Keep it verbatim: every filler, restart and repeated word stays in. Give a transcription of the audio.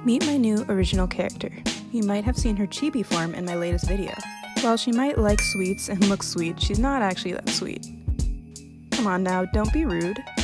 Meet my new original character. You might have seen her chibi form in my latest video. While she might like sweets and look sweet, she's not actually that sweet. Come on now, don't be rude.